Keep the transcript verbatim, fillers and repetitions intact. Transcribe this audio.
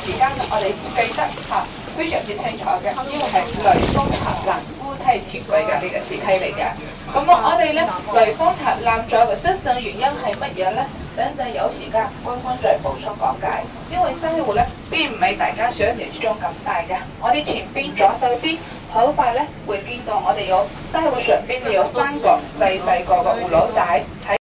時間我哋記得嚇非常之清楚嘅，因為係雷峰塔南夫妻團隊嘅呢個時期嚟嘅。咁我哋咧雷峰塔南咗嘅真正原因係乜嘢咧？等陣有時間官方再補充講解。因為西湖咧並唔係大家想象之中咁大嘅，我哋前邊左手邊好快咧會見到我哋有西湖上邊有三個細細個嘅葫蘆仔。